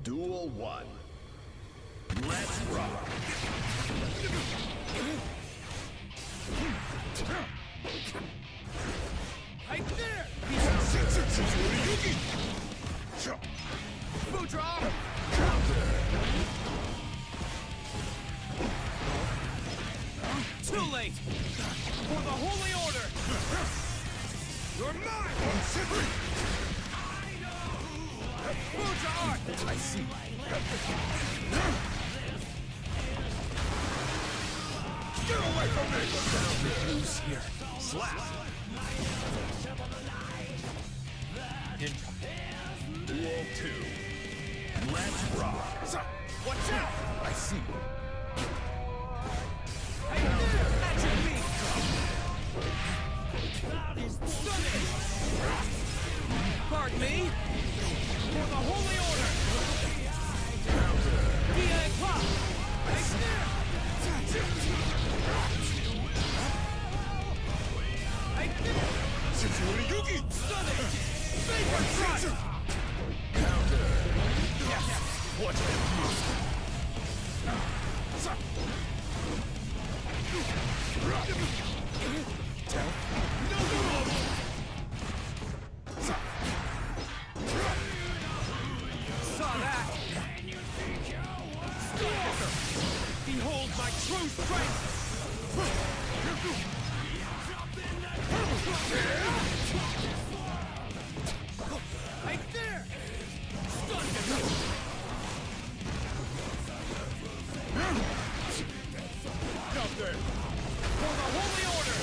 Duel 1. Let's rock! Right there! Food draw! Too late! For the Holy Order! You're mine! Food art! I see. Get away from me! Who's here? Slap! Duel 2. Let's rock! Watch out! I see. Right there! At your feet! Stunning! Pardon me! For the Holy Order! D.A. Pop! Right there! Right there! Stunning! Vapor Thrust! Watch that move! Saw that! Behold my true strength! Right there! Nothing! For the Holy Order!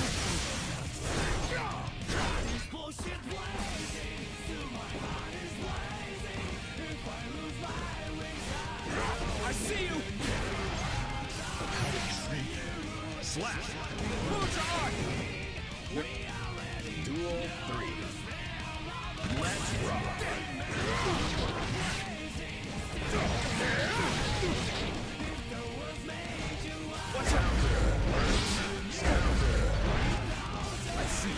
I see you! Slap! Food to art! Duel 3. Let's rock! Watch out! I see.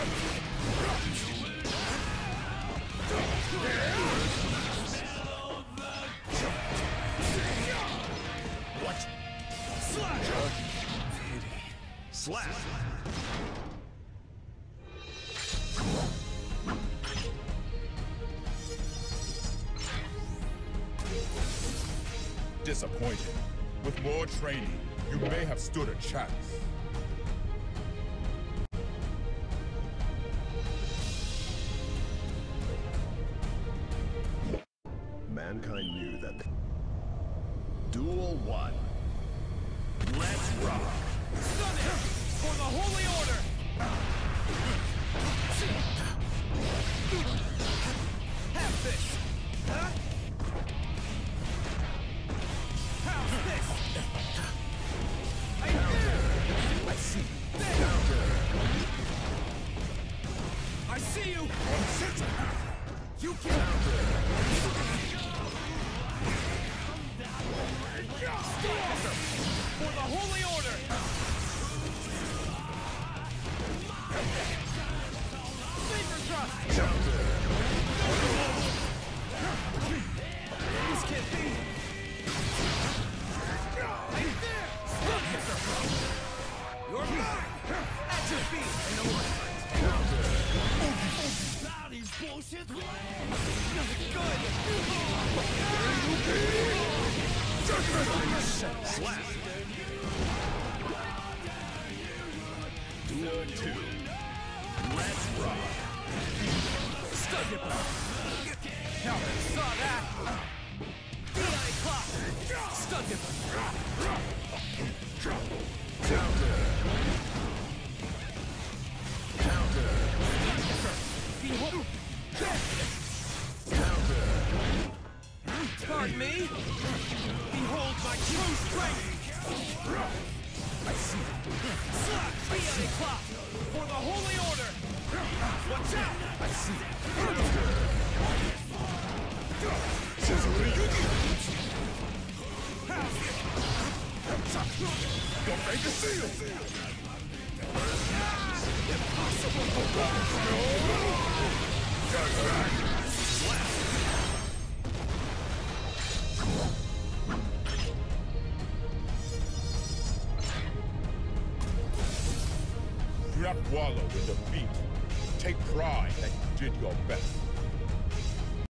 What? Slap! Pity. Slap! Disappointed. With more training, you may have stood a chance. Mankind knew that. Duel 1. Let's rock! Stunning! For the Holy Order! Have this! Huh? How's this? Right there! I see. I see you! You can... For the Holy Order! Vapor Thrust! This can't be! Right there! You're mine! At your feet! Bullshit! Good! Slap! Duel 2. Let's rock! Stun it! Now saw that! D.I. Clock! Stun it! Behold! Pardon me? Behold my true strength! I see. Slap! D.I. Clock! For the Holy Order! Watch out! I see. Don't make a seal! Impossible! Slap! Do not wallow in defeat. Take pride that you did your best.